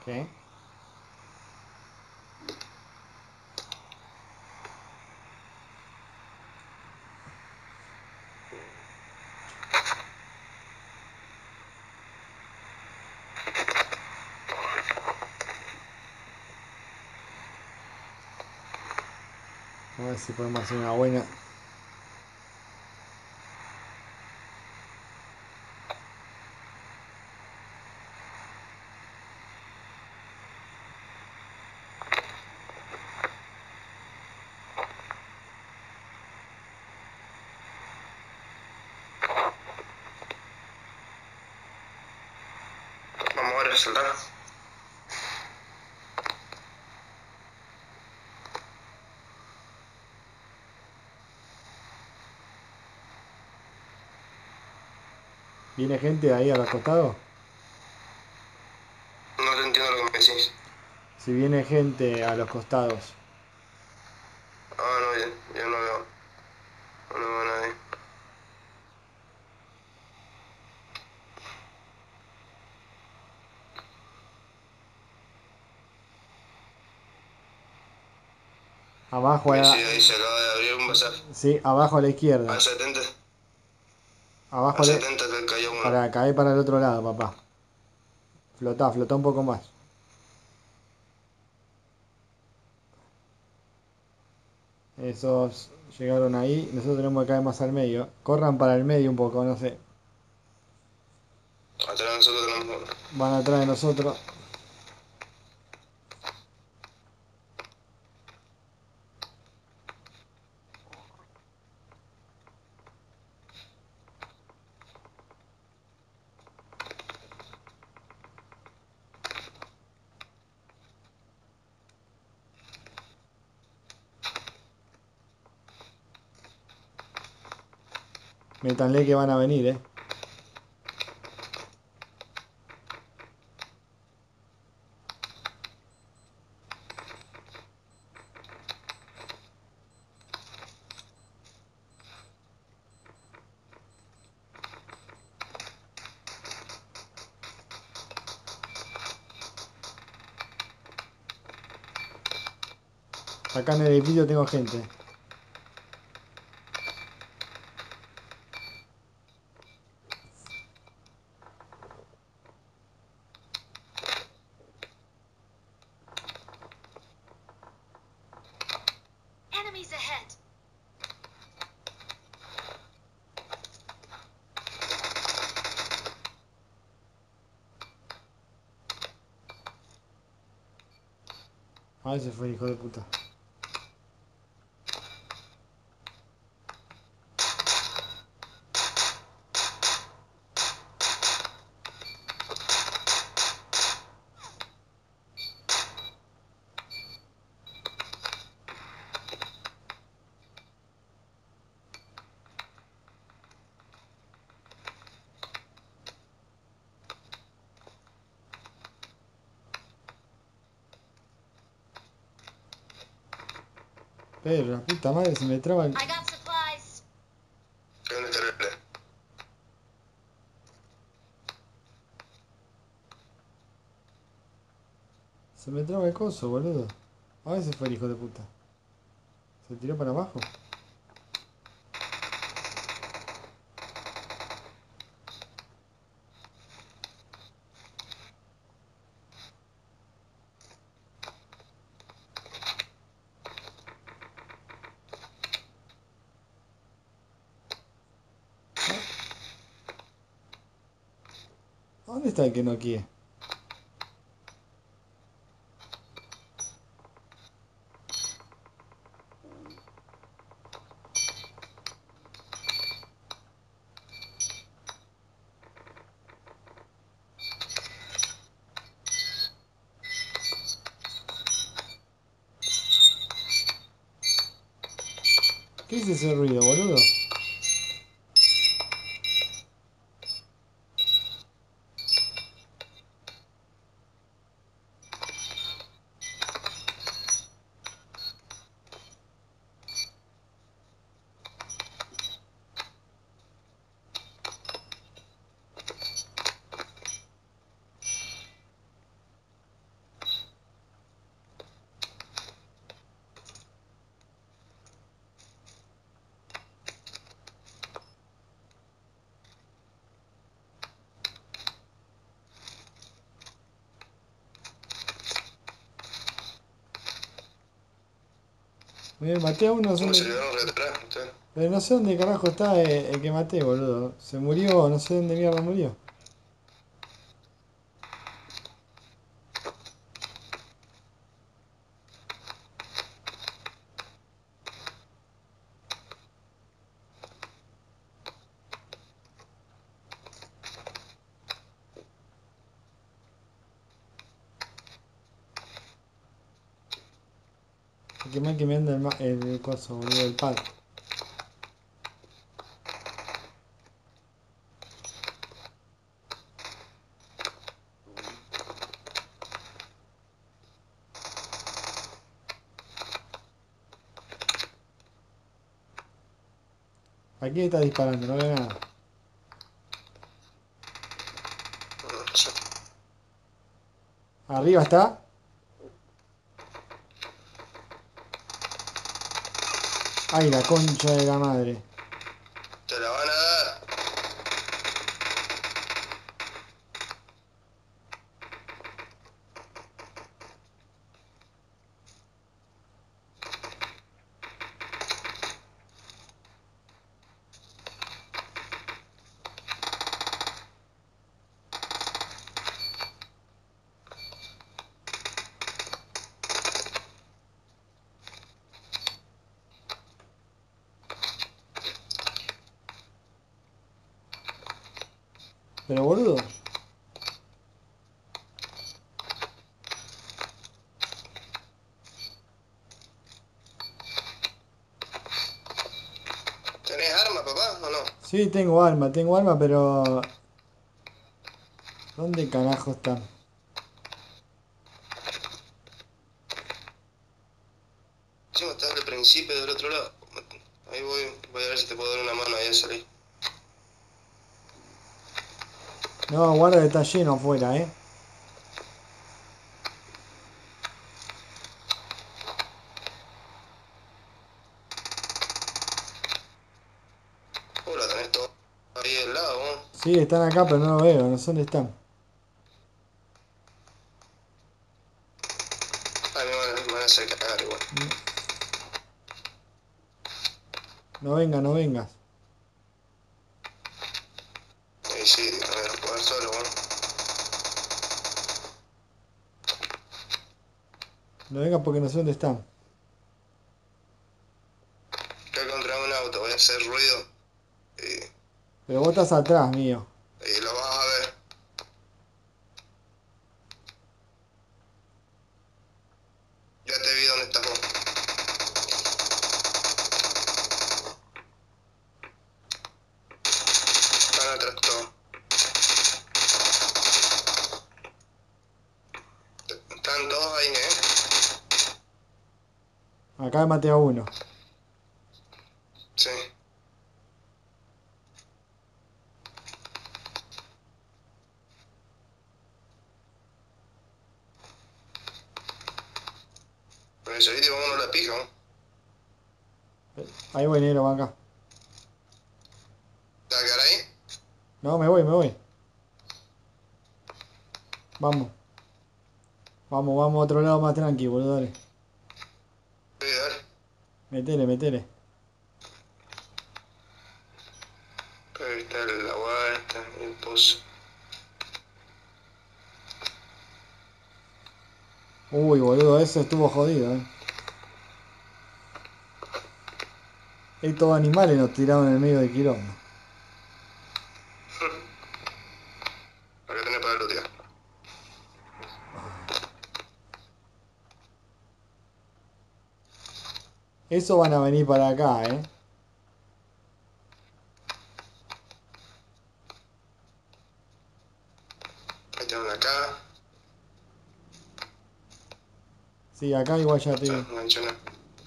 ¿Qué? A ver si podemos hacer una buena. Vamos a resaltar. ¿Viene gente ahí a los costados? No te entiendo lo que me decís. Si viene gente a los costados. Ah, no, yo no veo. No veo a nadie. Abajo a Me la... dice ahí se acaba de abrir un bazar. Sí, abajo a la izquierda. A 70. Abajo A a la... 70 te cayó uno. Para caer para el otro lado, papá. Flotá, flotá un poco más. Esos llegaron ahí. Nosotros tenemos que caer más al medio. Corran para el medio un poco, no sé. Atrás de nosotros tenemos uno. Van atrás de nosotros. Métanle que van a venir, Acá en el edificio tengo gente. Enemies ahead. Ah, ese fue el hijo de puta. Pero la puta madre se me traba el... I got supplies. ¿Dónde está el relé? Se me traba el coso, boludo. Ah, ese fue el hijo de puta. Se tiró para abajo. ¿Dónde está el que no quiere? ¿Qué es ese ruido, boludo? Maté a uno, no sé ¿Cómo se le dónde... dieron retrás? Usted? Pero no sé dónde carajo está el que maté, boludo. Se murió, no sé dónde mierda murió. Que mal que me anda el coso, boludo, el pad. ¿A quién está disparando? No veo nada. No sé. Arriba está. Ay, la concha de la madre. Te la van a dar. Pero boludo. ¿Tenés arma, papá, o no? Sí, tengo arma, pero... ¿Dónde carajo están? Encima estás al principio del otro lado. Ahí voy a ver si te puedo dar una mano ahí a salir. No, guarda que está lleno afuera, La tenés todo ahí al lado, ¿no? Sí, están acá, pero no lo veo, no sé dónde están. Ay, me van a hacer cagar igual. No vengas, no vengas. Y sí, a ver, jugar solo, bueno. No vengas porque no sé dónde están. Acá contra un auto, voy a hacer ruido Pero vos estás atrás, mío. y lo vas a ver. Ya te vi dónde estás vos. Están atrás todos. Están todos ahí, Acá maté a uno. Sí. Con ese vídeo vámonos la pija, ¿no? Ahí voy, negro, va acá. ¿Te vas a quedar ahí? No, me voy, me voy. Vamos. Vamos, vamos a otro lado más tranqui, boludo, dale. Sí, dale. Metele, metele. Ahí está la vuelta, el pozo. Uy, boludo, eso estuvo jodido, Estos animales nos tiraron en el medio del quilombo. Acá tenés para lootear. Esos van a venir para acá, Ahí tengo una acá. Sí, acá igual ya No, te... no he hecho nada.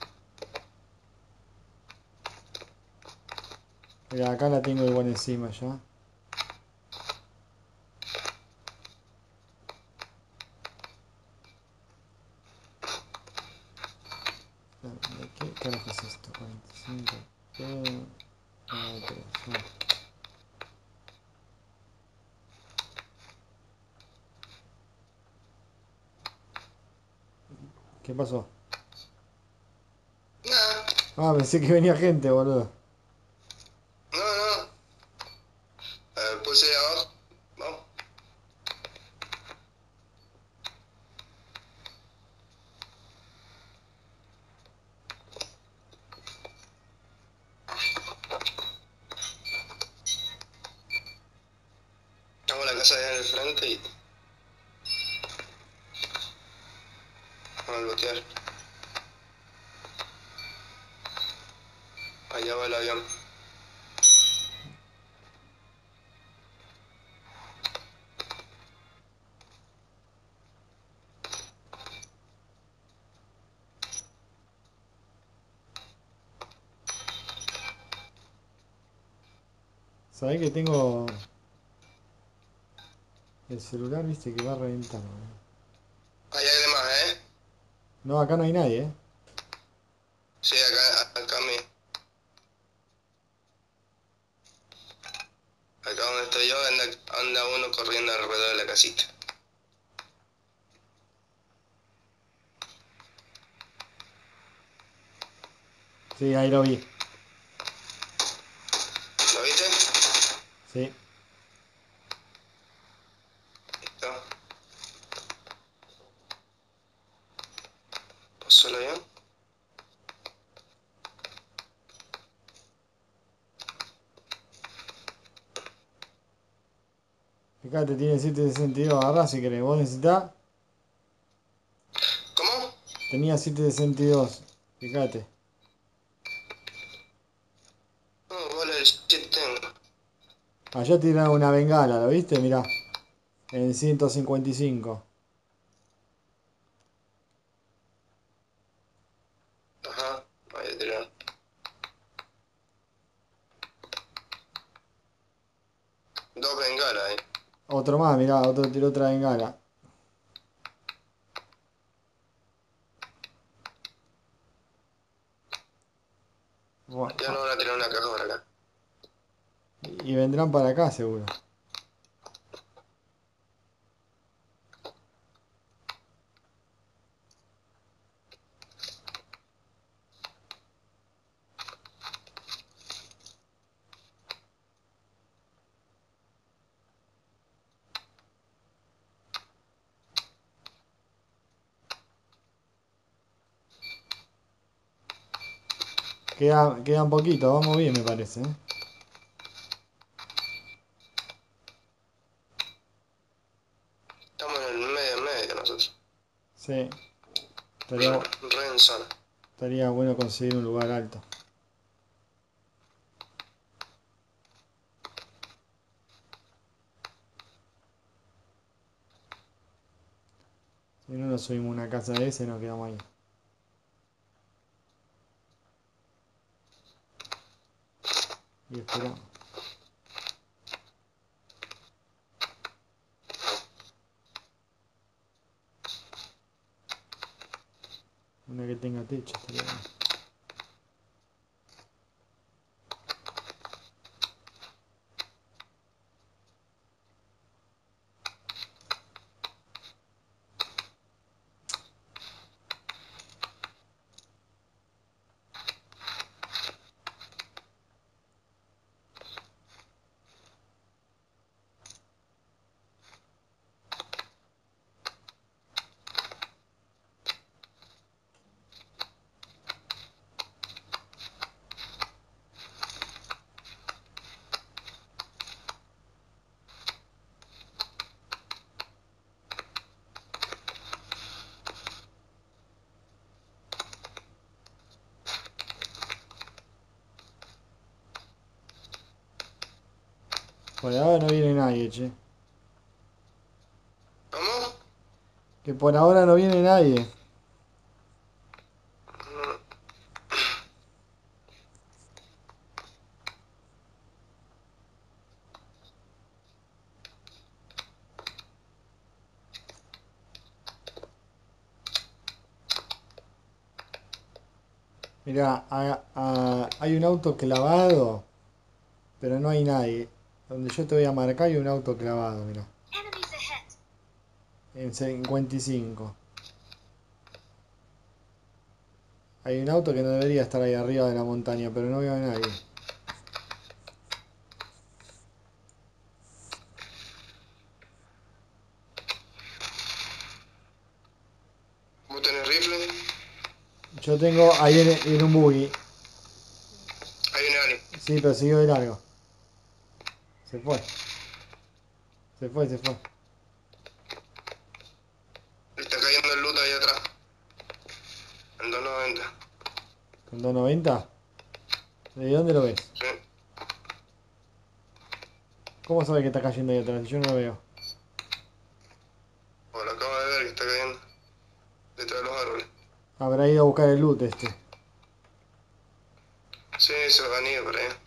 Mira, acá la tengo igual encima ya. ¿Qué carajo es esto? 45. Otro, ya. ¿Qué pasó? Nada, Ah, pensé que venía gente, boludo. No, no. Pulse ahí abajo. Vamos. Vamos a la casa de allá en el frente y vamos a lootear. Allá va el avión. Sabés que tengo el celular, viste, que va a reventar, boludo. Allá hay demás, ¿eh? No, acá no hay nadie, ¿eh? Sí, acá acá donde estoy yo anda uno corriendo alrededor de la casita. Sí, ahí lo vi. ¿Lo viste? Sí. Listo. Pasó el avión. Fíjate, tiene 762. Agarrá si querés. ¿Vos necesitás? ¿Cómo? Tenía 762. Fíjate. No, vale, el 7 tengo. Allá tiraron una bengala, ¿lo viste? Mirá. En 155. Ajá, ahí tiraron. Dos bengalas ahí. Otro más, mirá. Otro tiró otra bengala. Buah, Ya no van a tirar una caja para acá. y vendrán para acá, seguro. Quedan poquito. Vamos bien, me parece, ¿eh? Estamos en el medio nosotros. Sí. Re, Estaría, re en zona. estaría bueno conseguir un lugar alto. Si no nos subimos a una casa de ese, nos quedamos ahí. Y esperamos. Una que tenga techo, estaría bueno. Por ahora no viene nadie, che. ¿Vamos? Que por ahora no viene nadie. Mirá, hay un auto clavado, pero no hay nadie. Donde yo te voy a marcar hay un auto clavado, mirá. Enemies ahead. En 55. Hay un auto que no debería estar ahí arriba de la montaña, pero no veo a nadie. ¿Vos tenés rifle? Yo tengo, ahí viene un buggy. Ahí viene alguien. Sí, pero siguió de largo. Se fue. Se fue, se fue. Le está cayendo el loot ahí atrás. En 290. ¿Con 290? ¿De dónde lo ves? Sí. ¿Cómo sabes que está cayendo ahí atrás? Yo no lo veo. O lo acabo de ver que está cayendo. Detrás de los árboles. Habrá ido a buscar el loot este. Sí, se van a ir por ahí.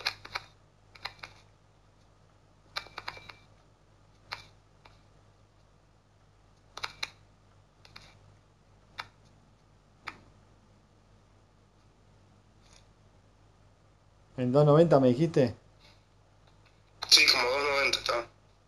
¿En 290 me dijiste? Sí, como 290 estaba.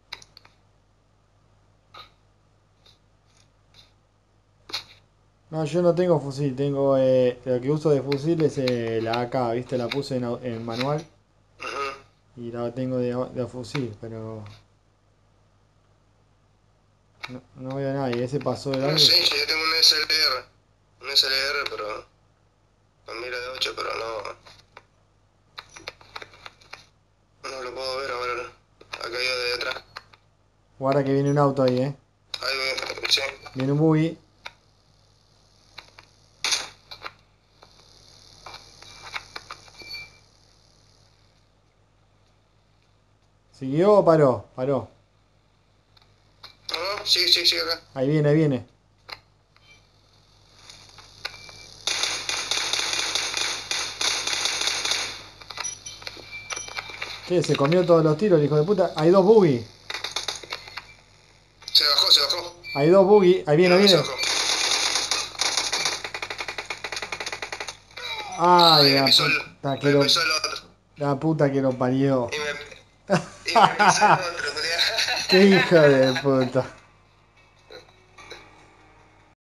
No, yo no tengo fusil, tengo lo que uso de fusil es la AK, ¿viste? La puse en manual Ujú. y la tengo de fusil, pero no veo a nadie. Ese pasó de No largo. sé, yo tengo un SLR. Un SLR, pero con mira de 8, pero no lo puedo ver ahora. Ha caído de detrás. Guarda que viene un auto ahí, Ahí ve, sí. Viene un buggy. ¿Siguió o paró? Paró. No, no, sí, sí, sí, acá. Ahí viene, ahí viene. ¿Qué? ¿Se comió todos los tiros el hijo de puta? Hay dos buggy. Se bajó, se bajó. Hay dos buggy. Ahí viene, No, ahí no se viene. bajó. Ay, Ay, me pisó el otro. la puta que lo parió. Y me pisó el otro, culiao. Qué hija de puta.